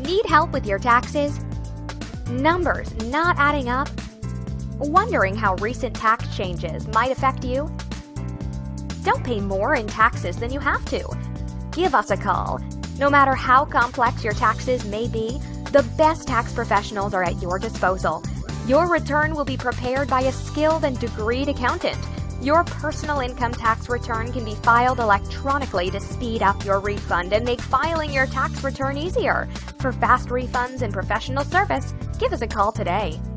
Need help with your taxes? Numbers not adding up? Wondering how recent tax changes might affect you? Don't pay more in taxes than you have to. Give us a call. No matter how complex your taxes may be, the best tax professionals are at your disposal. Your return will be prepared by a skilled and degreed accountant. Your personal income tax return can be filed electronically to speed up your refund and make filing your tax return easier. For fast refunds and professional service, give us a call today.